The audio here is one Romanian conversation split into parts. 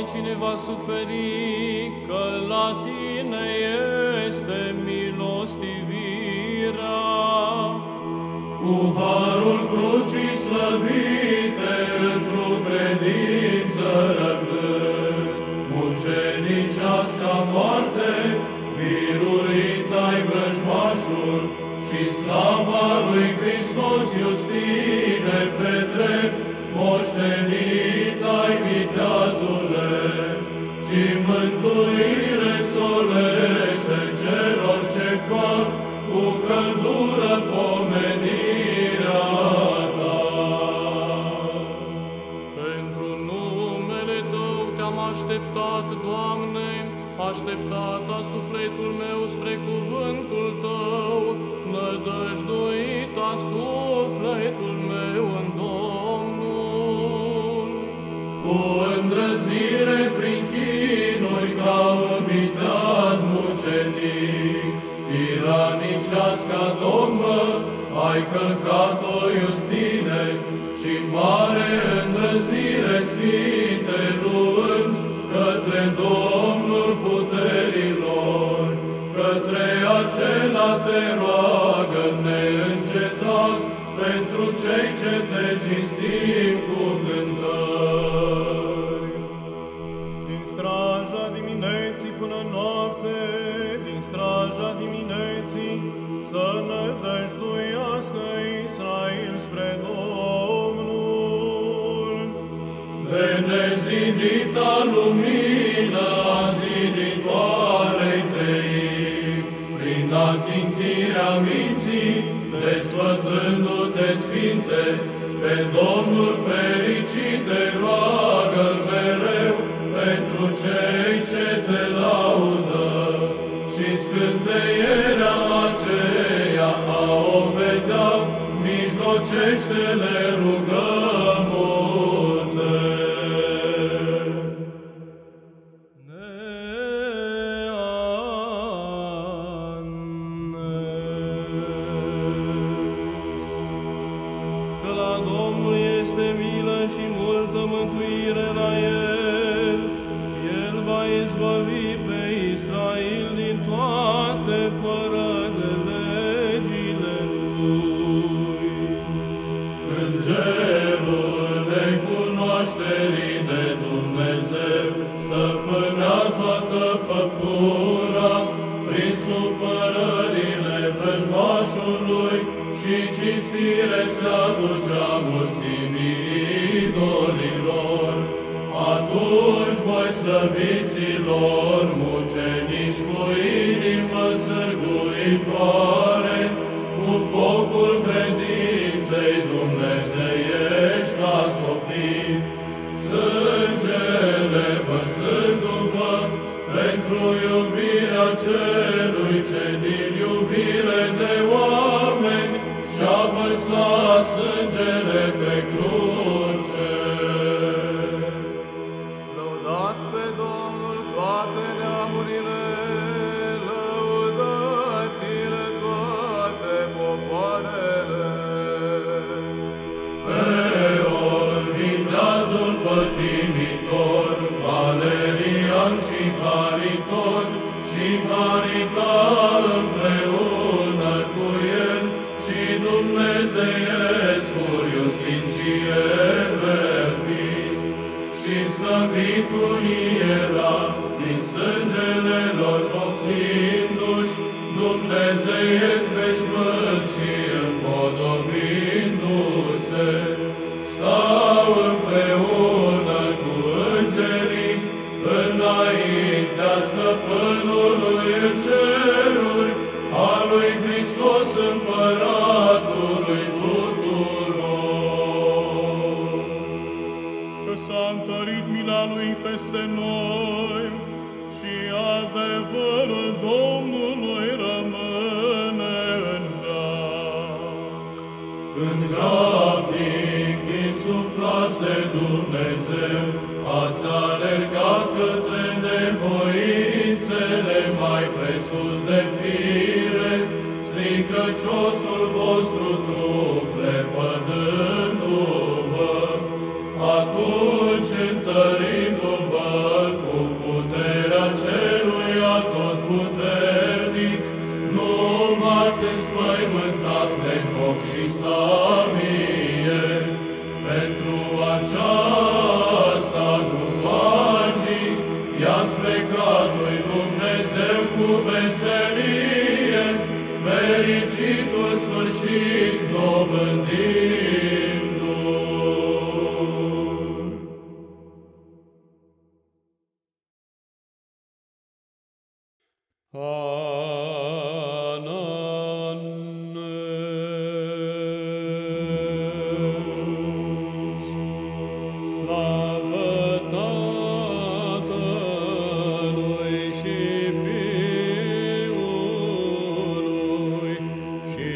cine va suferi, că la tine este milostivirea. Cu harul crucii slăvite, într-o credință răbdând, mucenicească moarte, biruit ai vrăjmașul, și slava lui Hristos iustine pe drept, moștenit ai viteazule, și mântuire solește celor ce fac cu căldură pomenirea ta. Pentru numele Tău Te-am așteptat, Doamne, așteptat a sufletul meu spre cuvântul Tău, nădăjduit a sufletul meu în Domnul. Cu îndrăznire prin chinuri ca un viteaz mucenic, tiranicească dogmă ai călcat-o, Iustine, ci mare îndrăznire sfinte luând către Domnul puterilor, către acela te roagă neîncetat pentru cei ce te cinstim cu cântări. Din straja dimineții până noapte, din straja dimineții, să nădăjduiască Israel spre Domnul. De nezidita lumină a ziditoarei trei, prin ațintirea minții, desfătându-te sfinte, pe Domnul fericite roagă-L mereu pentru cei ce te laudă, și scânteierea aceea a o vedea, mijlocește-le rugăm-o-te. Că la Domnul este milă și multă mântuire la El, și El va izbăvi pe Israel din toate fără de legile Lui. Când cerul necunoașterii de Dumnezeu stăpânea toată făptura, prin supărările vrăjmașului și cinstire se aducea mulțimii idolilor, atunci voi slăviților, mucenici cu inimă sârguitoare, cu focul credinței dumnezeiești l-ați topit, sângele vărsându-vă pentru iubirea celui ce din iubire de oameni și-a vărsat sângele pe cruce. Lăudați pe Domnul toate neamurile, lăudați-le toate popoarele. Peon, viteazul pătimitor, Valerian și Hariton, și Harita împreună cu el, și dumnezeiescul Iustin și Evelpist, și slăvitul ierat, din sângele lor osindu-și, dumnezeiesc veșmânt și împodobindu-se, stau împreună cu îngerii, înaintea Stăpânului în ceruri, a lui Hristos Împăratului tuturor. Că s-a întărit mila Lui peste noi și adevărul Domnului rămâne în veac. Când grabnic insuflați de Dumnezeu, ați alergat către nevoințele mai presus de fire, stricăciosul vostru trup lepădându-vă, atunci întărindu-vă înspăimântat de foc și sabie, pentru aceasta grumajii, ia-ți plecatul Dumnezeu cu veselie, fericitul sfârșit dobândindu-l. Slavă Tatălui și Fiului și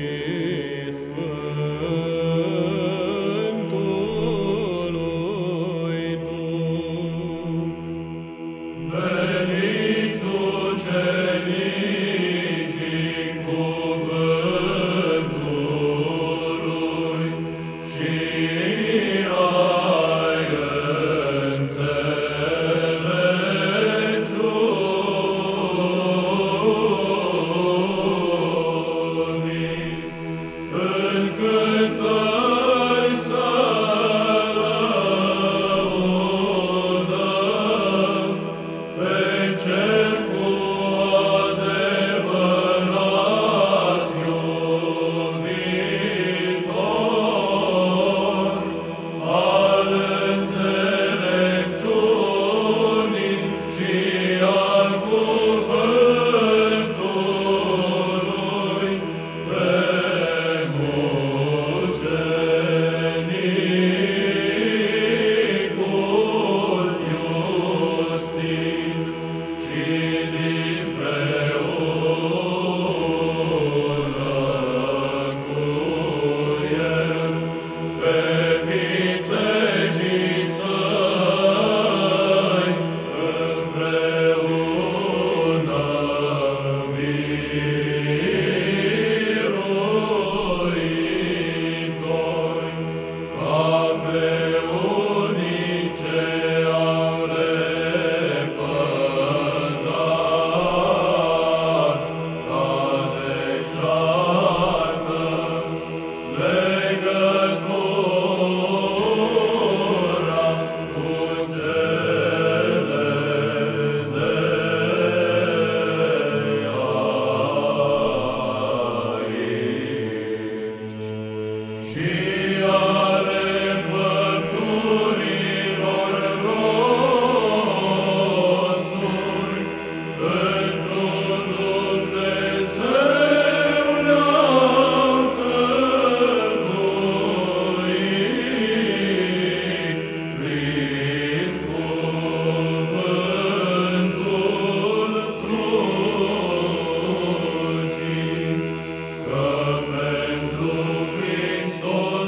Sfântului Duh. Veniți ucenicii cuvântului și ai înțelepciunii, în cântări să lăudăm pe Cel cu adevărat iubitor, al înțelepciunii și al cuvântului, pe mucenicul Iustin și dinpreună cu el, pe vitejii săi, împreună biruitori, ca pe unii ce au lepădat ca deșartă legătura cu cele de aici și ale făpturilor rosturi pentru Dumnezeu ne-au tăguit prin cuvântul crucii, că pentru Hristos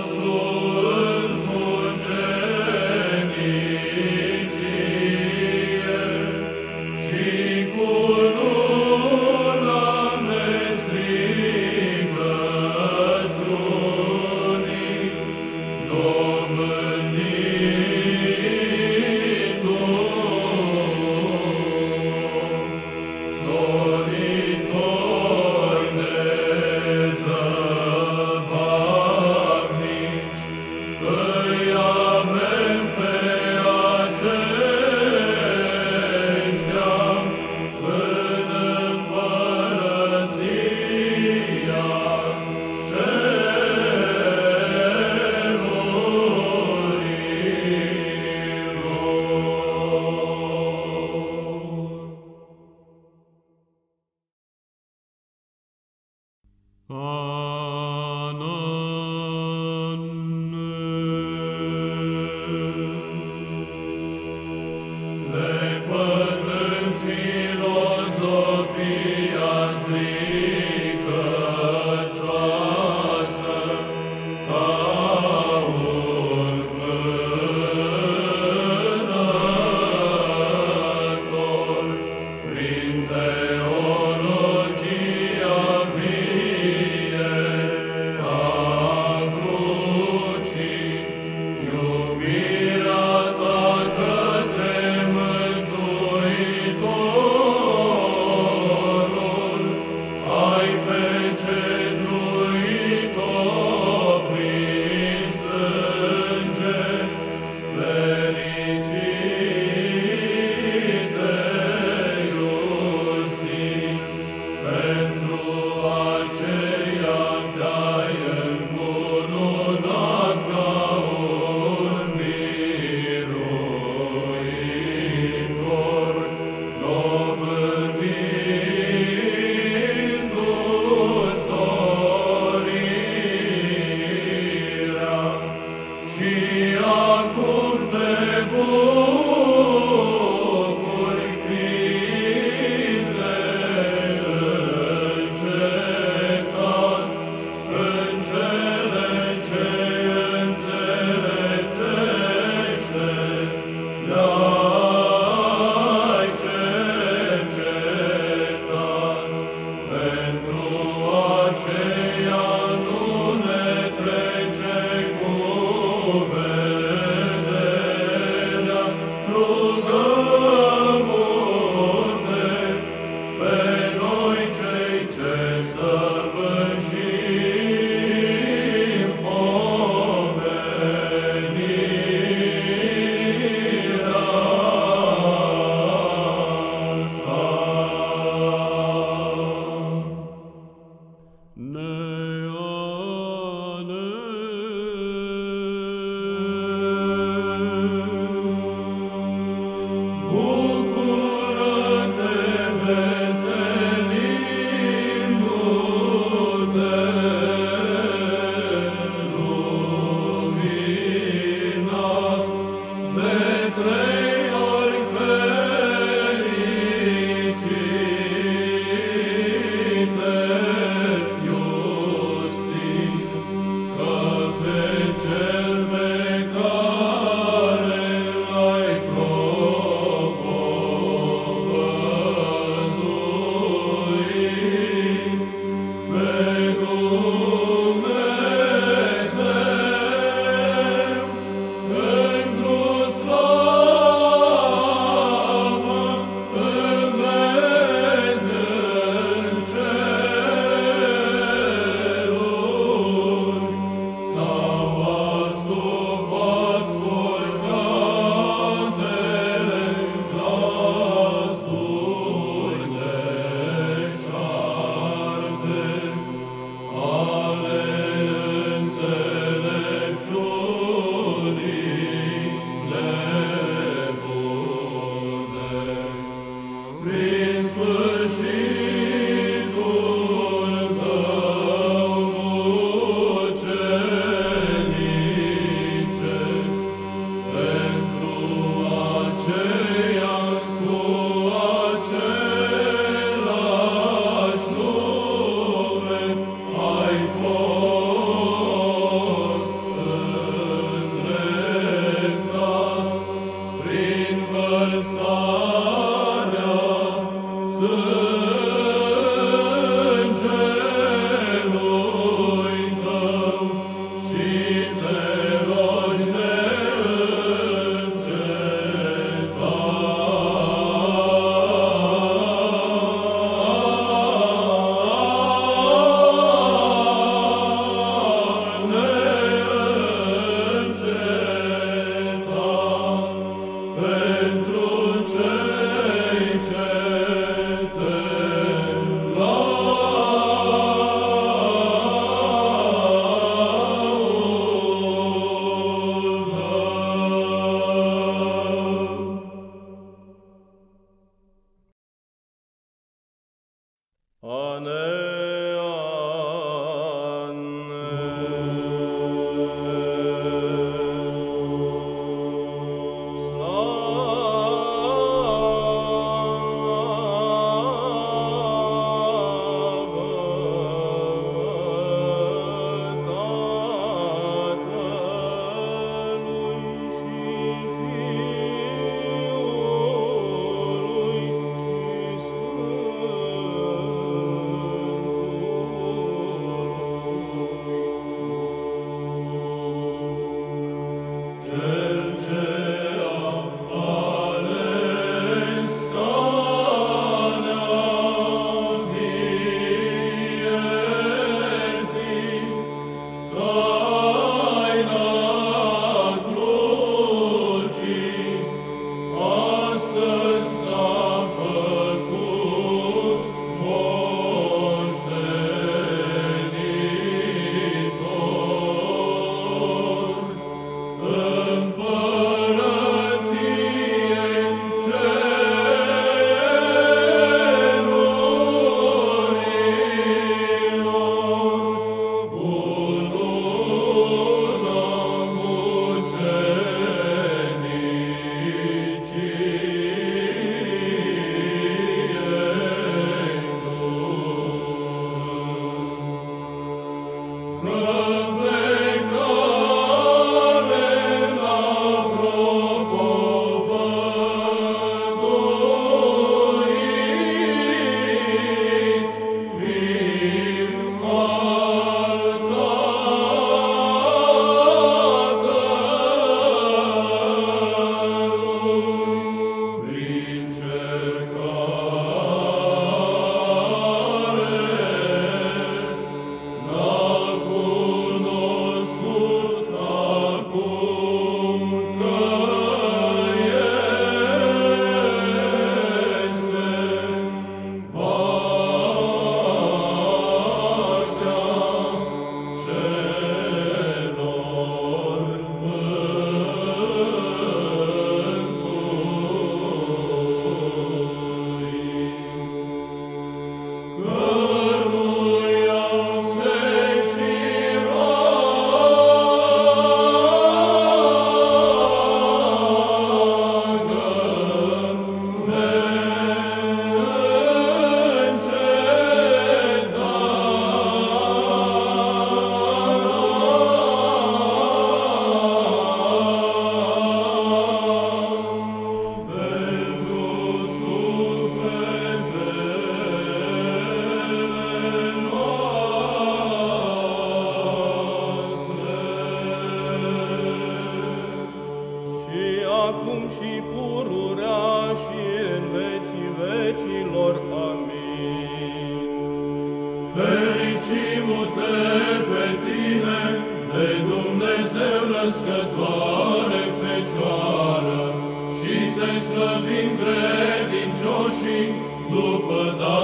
Fericim-te pe tine, de Dumnezeu născătoare Fecioară, și te slăvim credincioșii după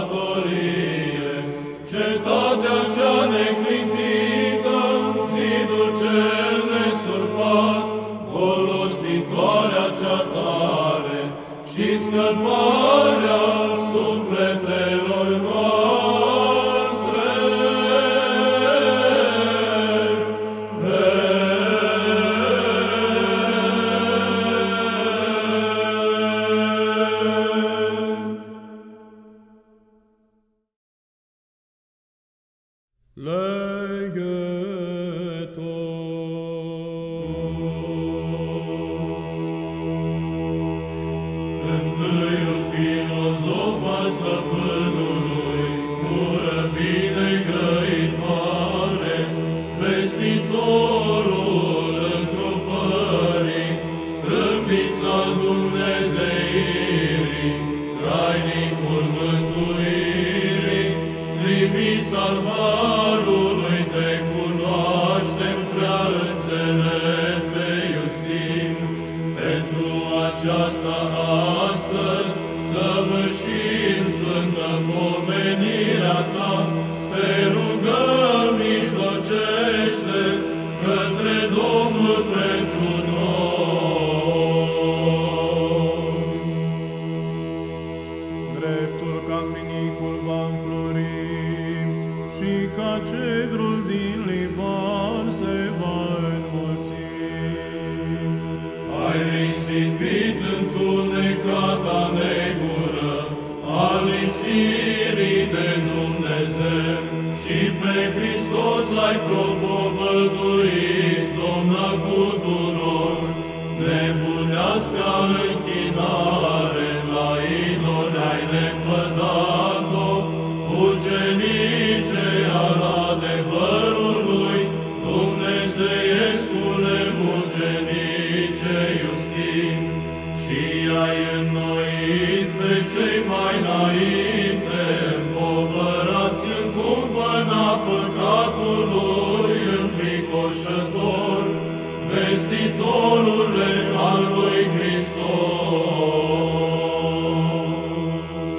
datorie. Cetatea cea neclintită, zidul cel nesurpat, folositoarea cea tare și scăparea sufletelor noastre. Întâiul filozof al stăpânului, pură bine grăitoare, vestitorul întrupării, trâmbița Dumnezeirii, trainicul mântuirii, trimis al harului, te cunoaștem prea înțelepte, Iustin, pentru aceasta astăzi săvârșim sfântă pomenirea ta, te rugăm, mijlocește către Domnul pentru noi. Dreptul ca finicul va înflori și ca cedrul din Liban se va înmulți. Ai risipit întunecata negură al lipsirii de Dumnezeu și pe Hristos l-ai propovăduit, Domn al tuturor, nebunească închinare la idoli ai lepădat-o, ucenice al adevărului, Dumnezeiescule mucenice Iustin, și ai înnoit pe cei mai înainte, împovărați în cumpăna păcatului înfricoșător, vestitorule al lui Hristos.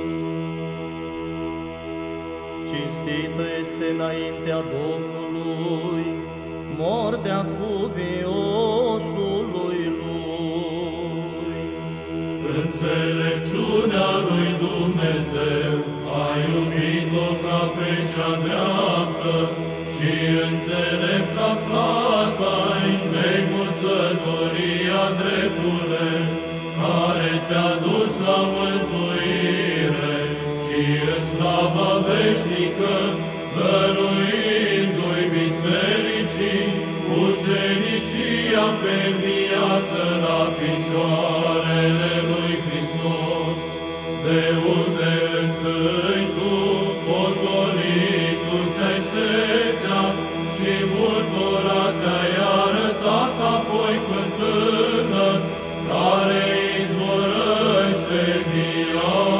Cinstită este înaintea Domnului moartea cuviosului lui. Înțelepciunea lui Dumnezeu a iubit-o ca pe cea dreaptă și înțelept aflat ai neguțătoria dreptule, care te-a dus la mântuire și în slava veșnică, dăruindu-i biserică ucenicia pe viață la picioarele lui Hristos, de unde întâi tu, potolitul, ți-ai setea și multora te-ai arătat, apoi fântână care izvorăște viață.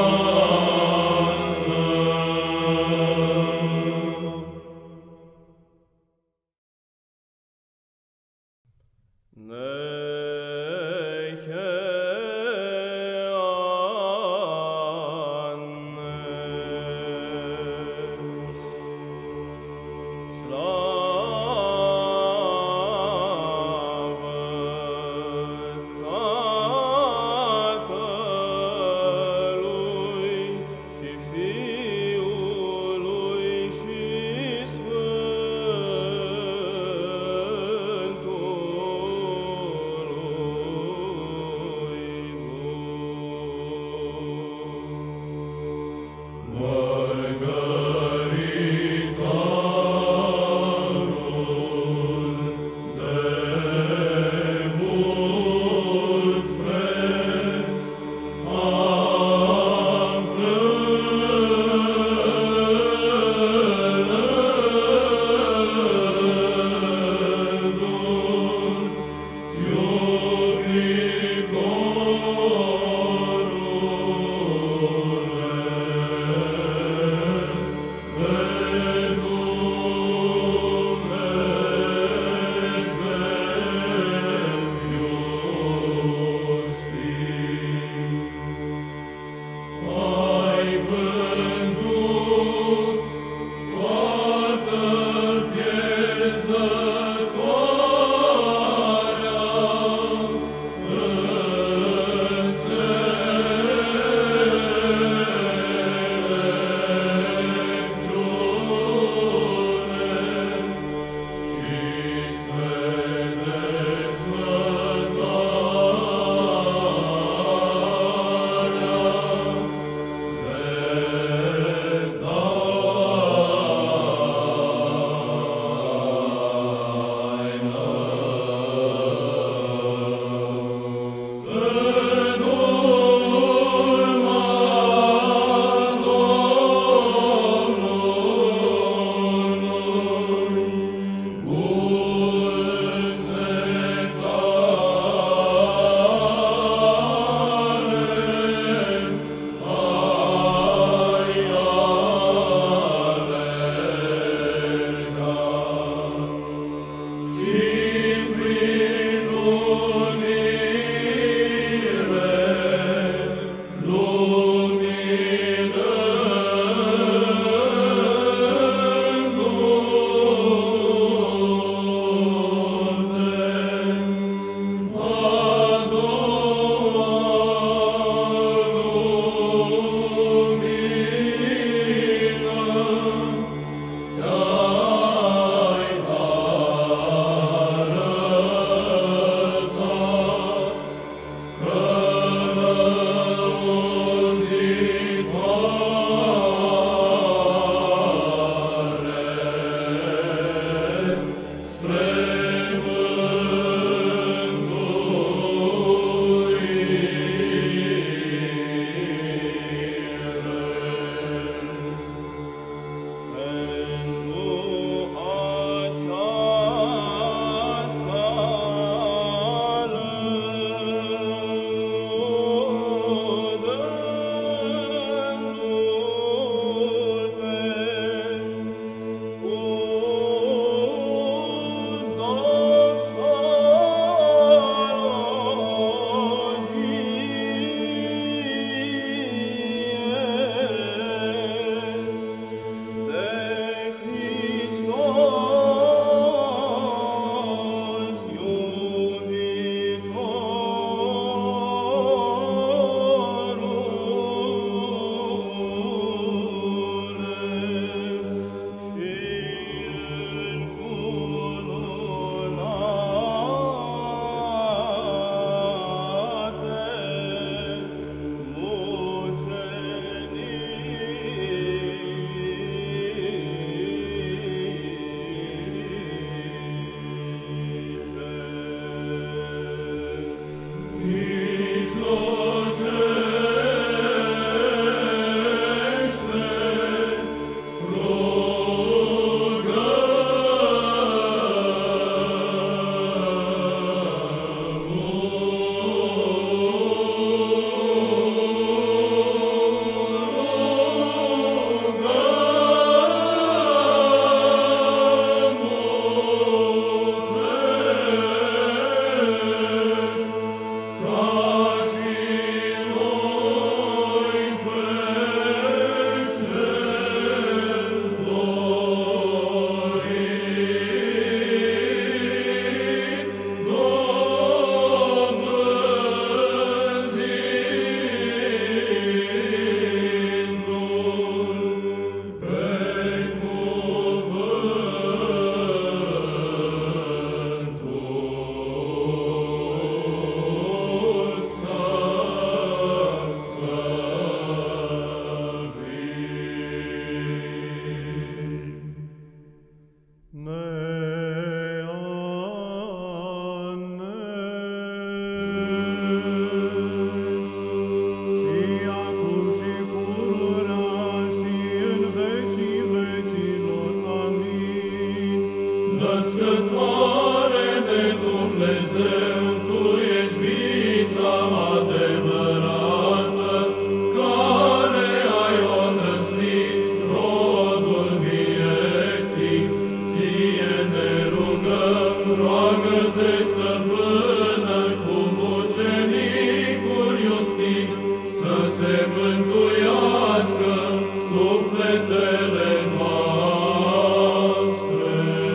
mare de Dumnezeu, Tu ești vița adevărată, care ai odrăsnit rodul vieții. Ție ne rugăm, roagă-te, Stăpână, cu mucenicul Iustin, să se mântuiască sufletele noastre.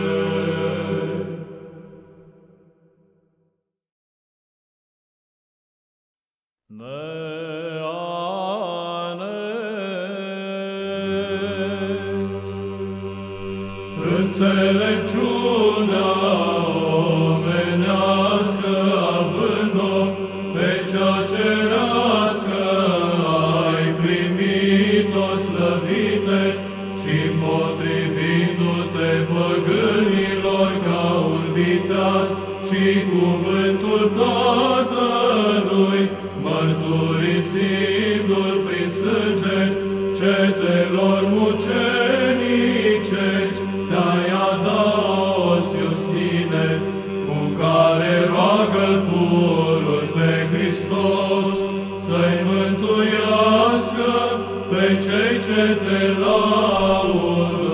Înțelepciunea omenească, având-o pe cea cerească, ai primit-o, slăvite, și potrivindu-te păgânilor ca un viteaz și cuvântul Tatălui, mărturisindu-l prin sânge cetelor mucenicești, te-ai adaos, Iustine, cu care roagă-l pururi pe Hristos, să-i mântuiască pe cei ce te laudă.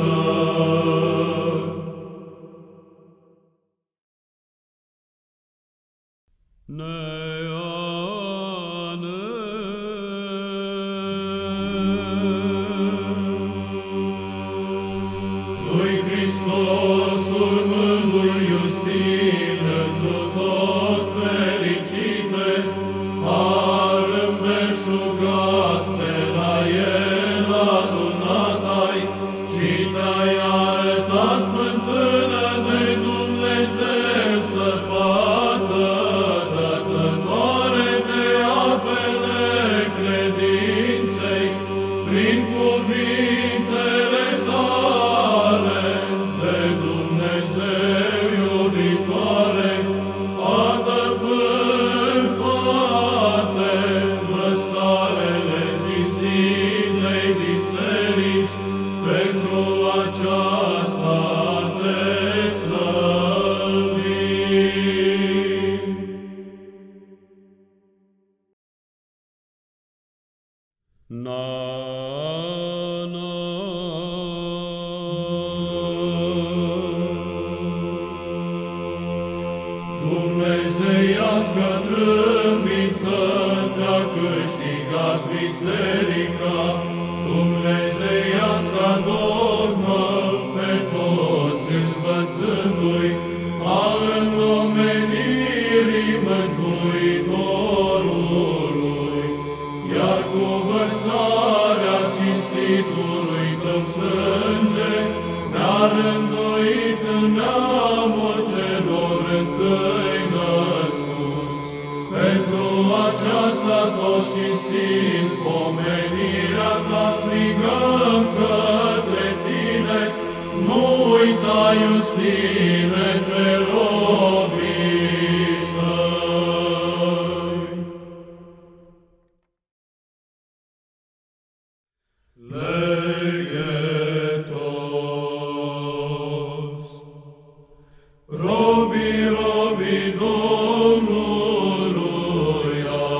Lui Hristos, urmându-i Iustin, întru tot fericite, har îmbelșugat de la el adunat-ai și te-ai arătat fântână de Dumnezeu săpată, dătătoare de apele credinței, prin cuvintele tale de Dumnezeu iubitoare, adăpând toate văstarele cinstitei biserici, pentru aceasta te slăvim. Dumnezeiască trâmbiță te-a câștigat biserica, Dumnezeiască dogmă pe toți învățându-i, a înlumenirii Mântuitorului, iar cu vărsarea cinstitului tău sânge te-a rânduit în neamul celor întâi născuți. Pentru aceasta toți cinstind pomenirea ta strigăm către tine, nu uita, Iustine, pe robii tăi. Leghetos, robii Domnului,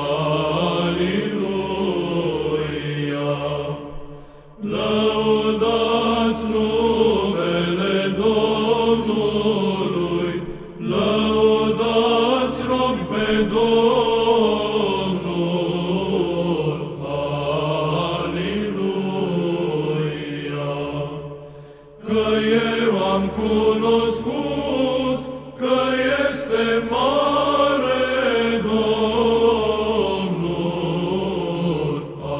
aliluia, lăudați numele Domnului, lăudați rog pe Domnul, aliluia, că eu am cunoscut că este mare Domnul,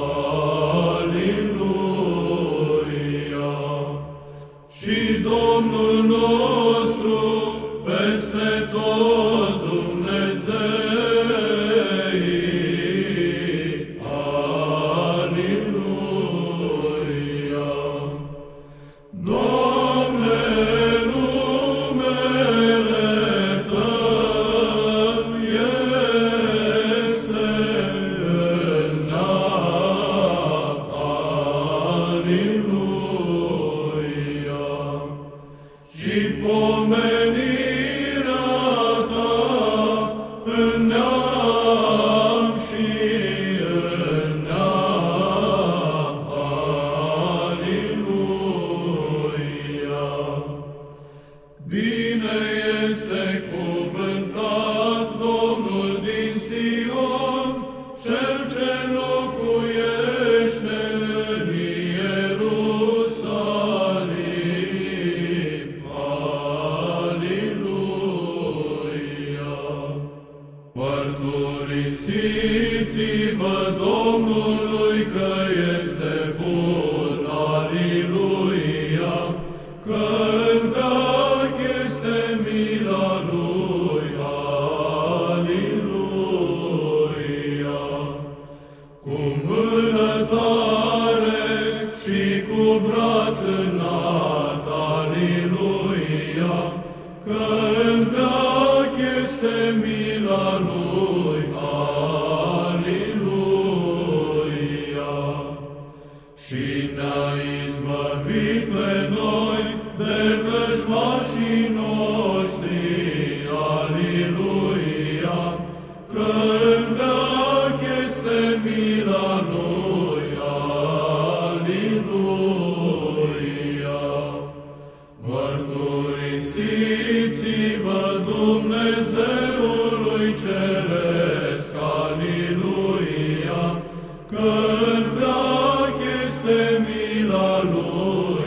aliluia, și Domnul nostru peste toți Dumnezeii, aliluia. Doamne, numele Tău este înalt, aliluia, și pomenirea este cuvântat Domnul din Sion, Cel ce locuiește în Ierusalim. Aliluia! Mărturisiți-vă Domnului că este bun, aliluia, că în veac este mila Lui, aliluia. Cu mână tare și cu braț înalt, aliluia, că în veac este mila Lui, aliluia. Și ne-a izbăvit pe noi de vrăjmașii noștri, aliluia, că în veac este mila Lui, aliluia. Mărturisiți-vă Dumnezeului Ceresc, aliluia, că în veac este mila Lui,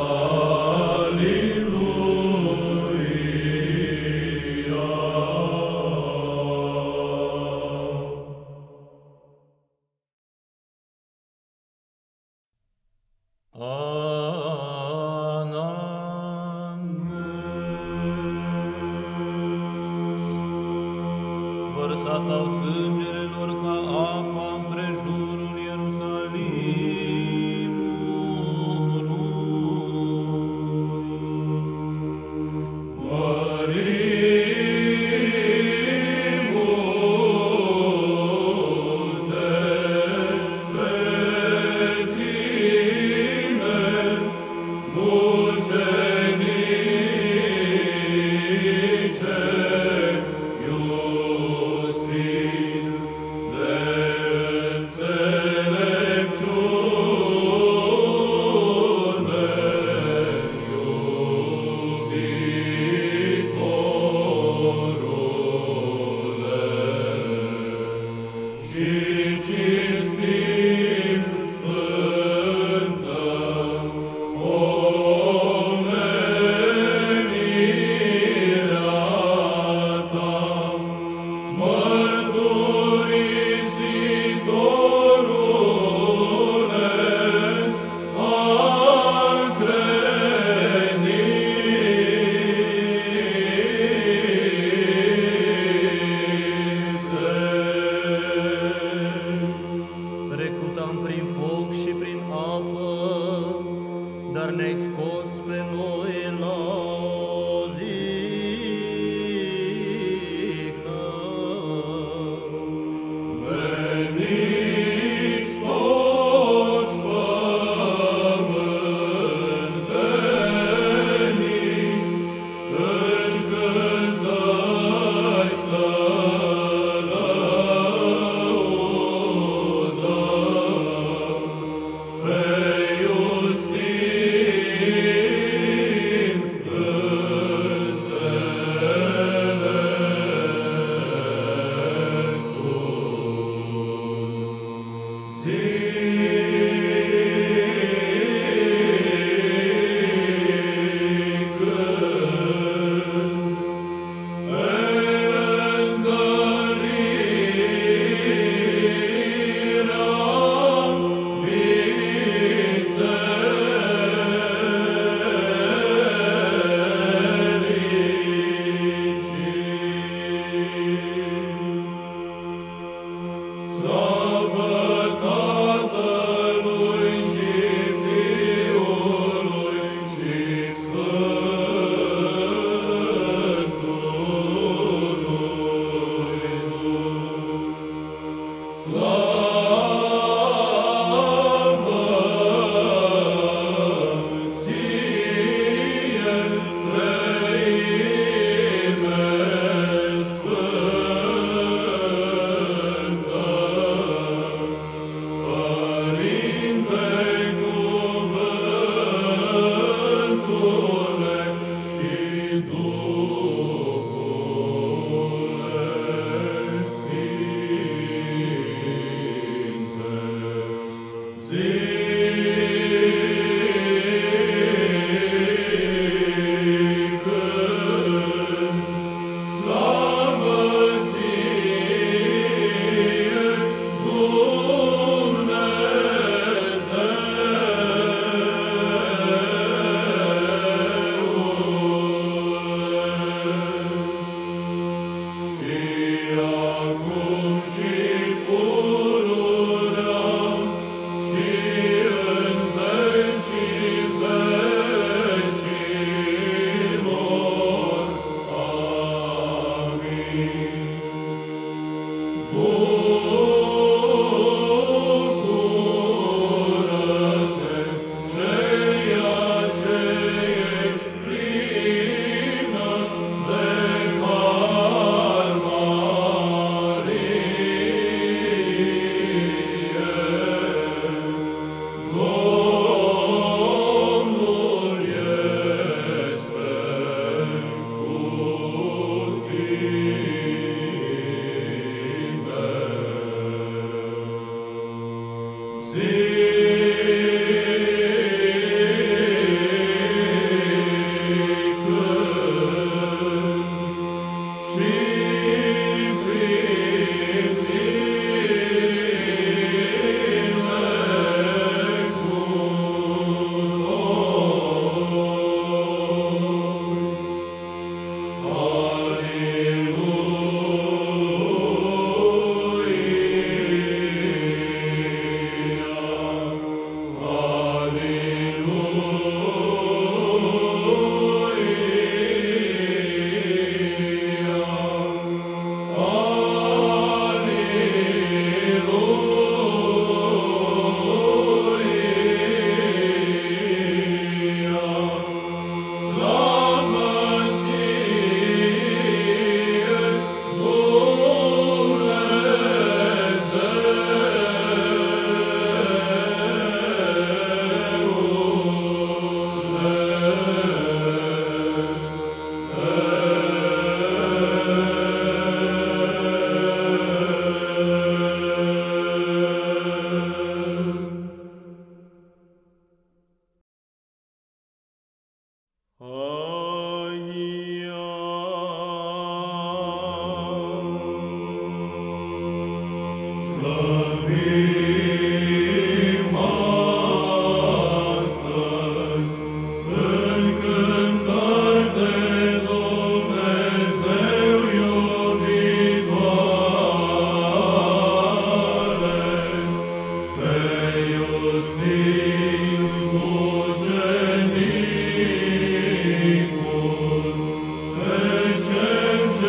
Vărsat au sângele lor ca apa împrejurul Ierusalimului.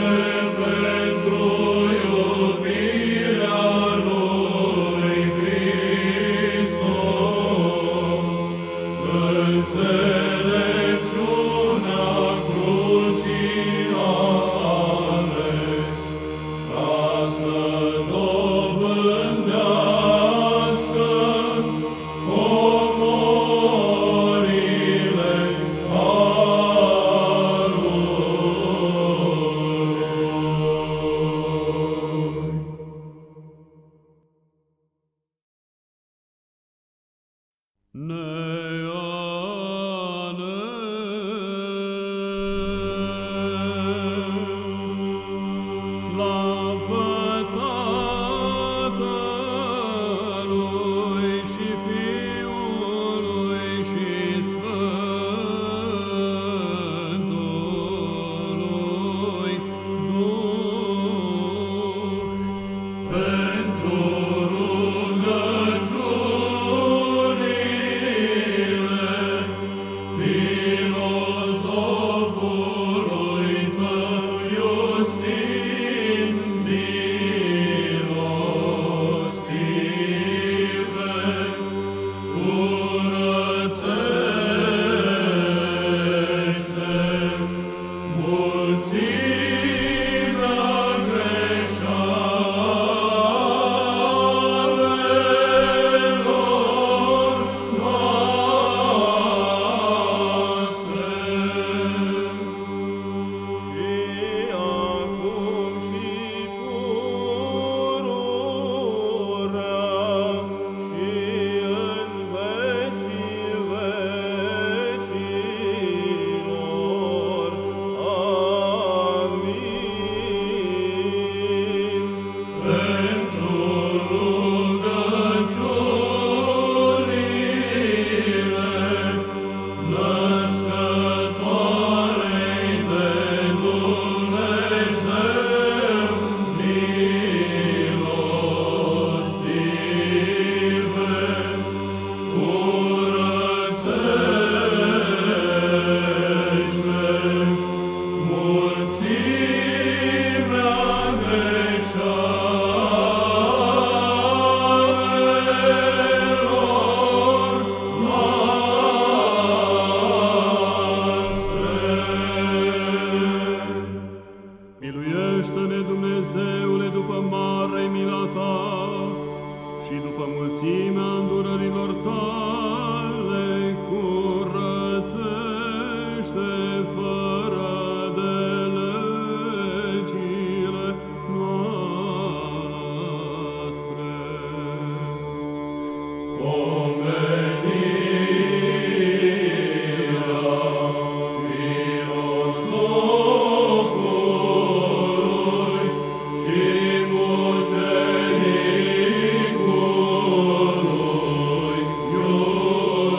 Mucenicului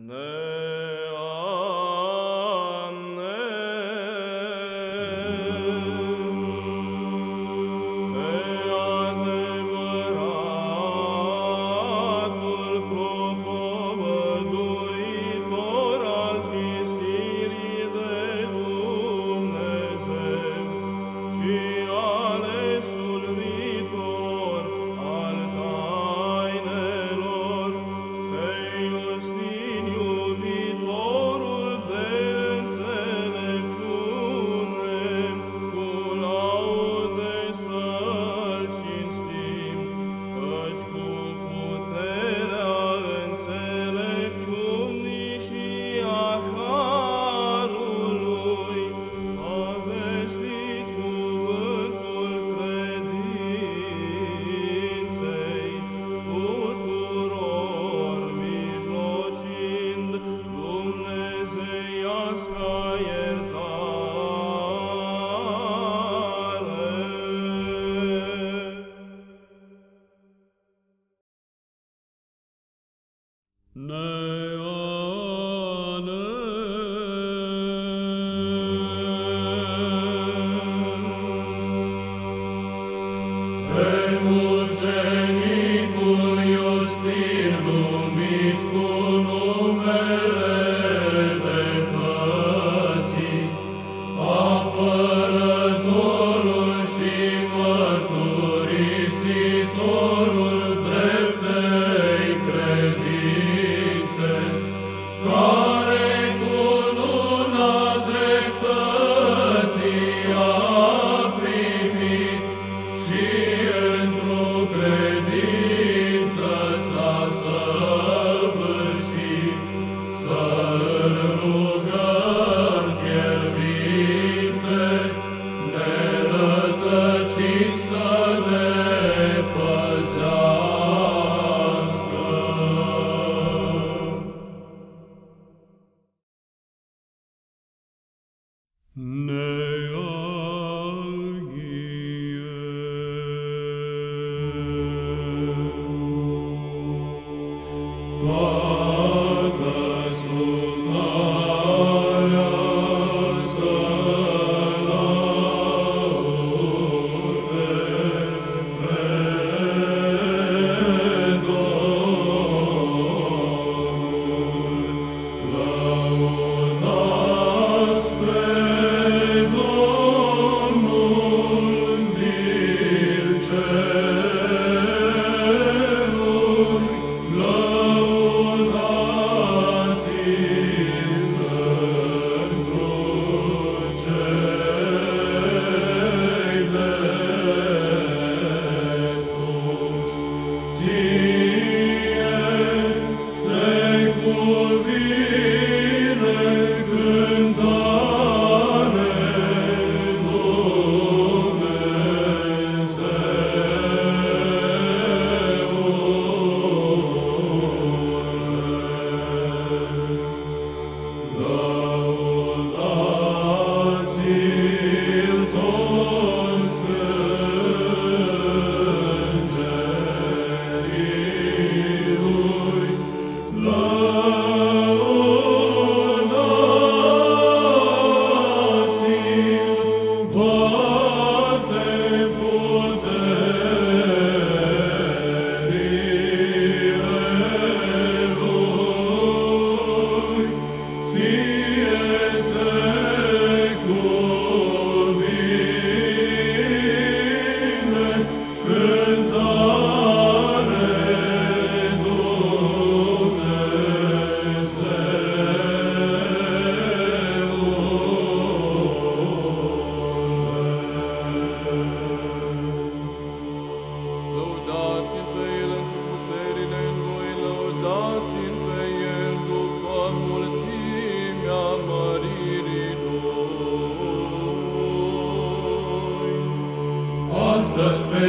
astăzi pe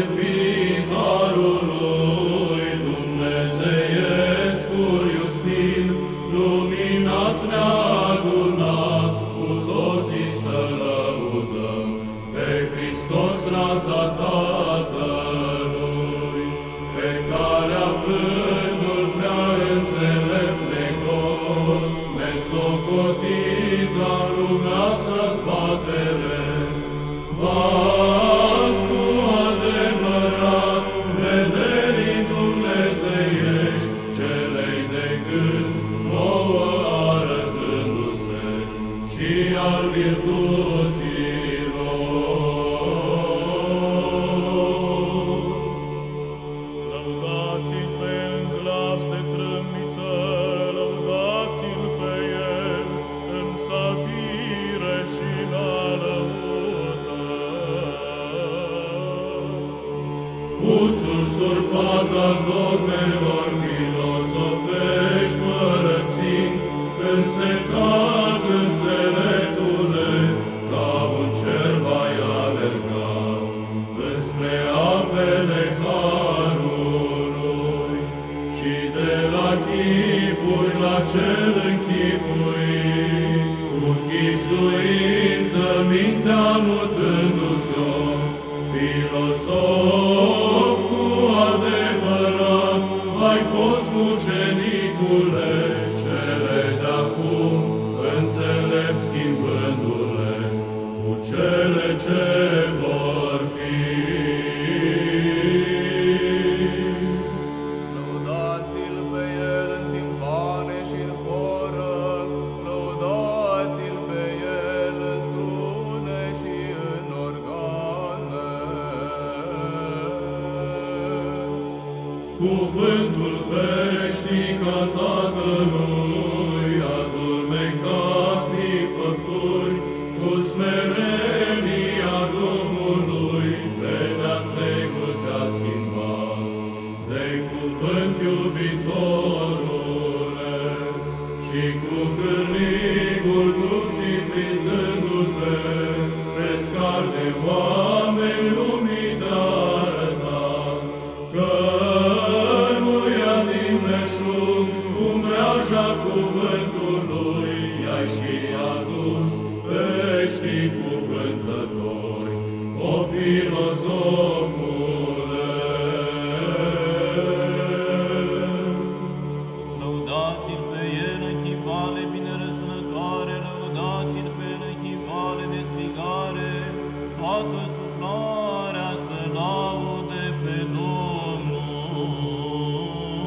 Fiharul lui Dumnezeiescul Iustin, luminat neadunat, cu toții să lăudăm pe Hristos raza Tatălui, pe care aflându-L prea înțelept de gol, al dogmelor filosofești părăsind, însetat înțeleptule, ca un cer mai alergat, înspre apele harului, și de la chipuri la cel închipuit, cu chipzuință mintea mutându-s-o, filosof cu adevărat, ai fost mucenicule, cele de-acum înțelept schimbându-le cu cele ce vor fi. Lăudați-l pe el în timpane și în horă, lăudați-l pe el în strune și în organe. Cuvântul veșnic al Tatălui, adulmecat din făpturi, cu smerenia Duhului, pe de-a întregul te-a schimbat, de cuvânt iubitorule, și cu cârligul crucii prizându-te, pe scar de oameni lumii te-a arătat, că nu-ia din meșug, cu mreaja cuvântului, i-ai și adus peștii cuvântători, o filozofule. Lăudați-l pe el în chivale bine răsunătoare, lăudați-l pe el în chivale de strigare, toată suflarea să laude pe Domnul.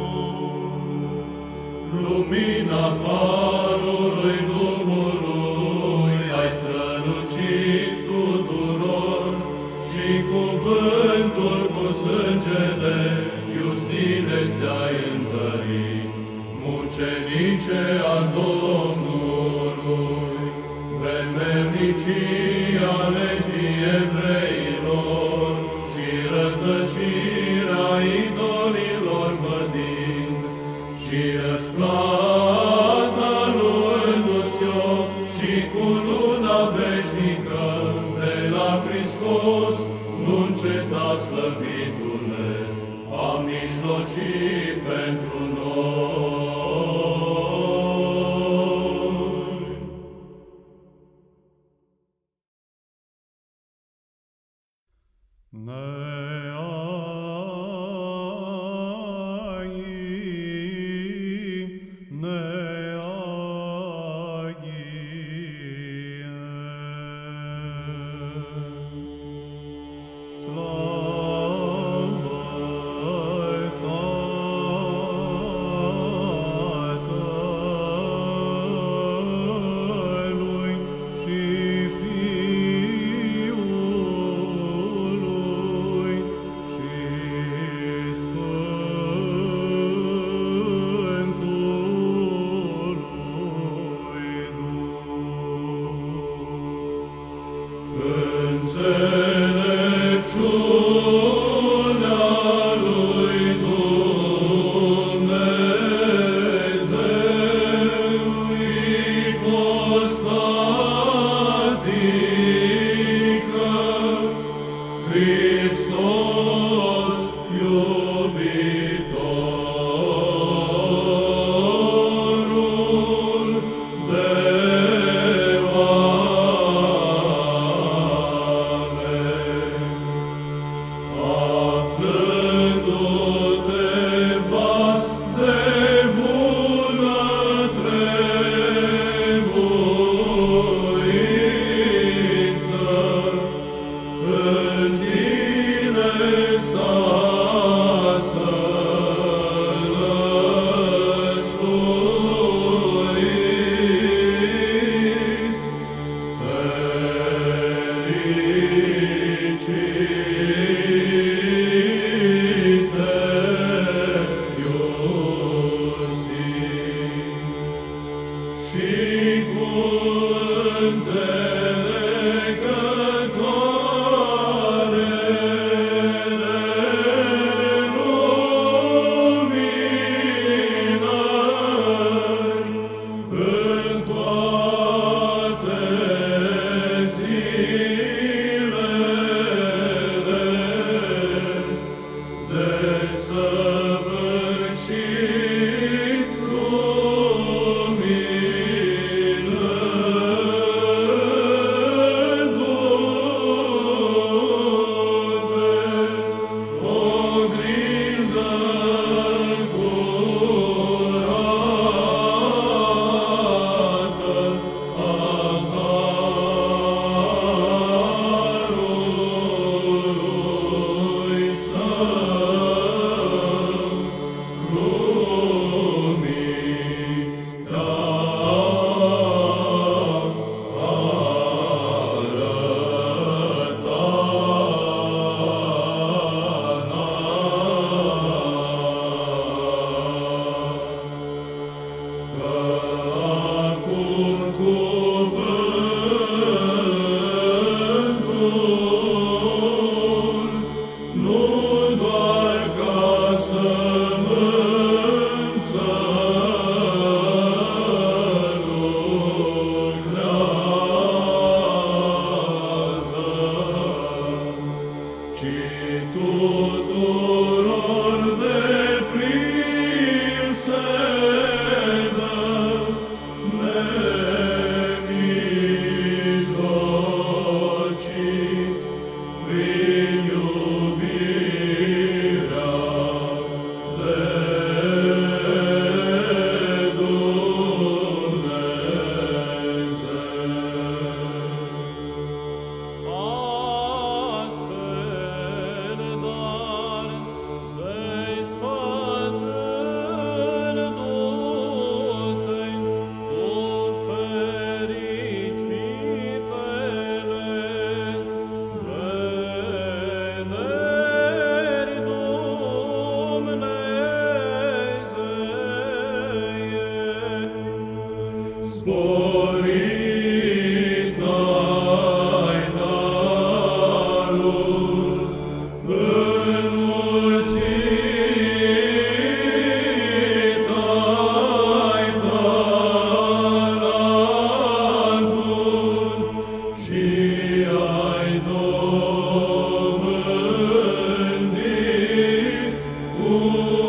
Lumina Harului Duhului ai strălucit tuturor, și cuvântul cu sângele iustine ți-ai întărit, mucenice al Domnului, vremelnicia legii evreilor și rătăcirea idolilor vădind, și răsplata luându-ți-o și cu luna veșnică de la Hristos, nu înceta slăvitule, a mijlocit pentru noi. Slavă desăvârșit luminându-te, oglindă curată a harului său, lumii acum cuvântul, nu doar ca sămânță lucrează, ci tuturor deplin se dă nemijlocit prin iubirea de Dumnezeu. Astfel, dar, desfătându-te cu fericitele vederi dumnezeie, sporit ai darul, înmulțit ai talentul și ai dobândit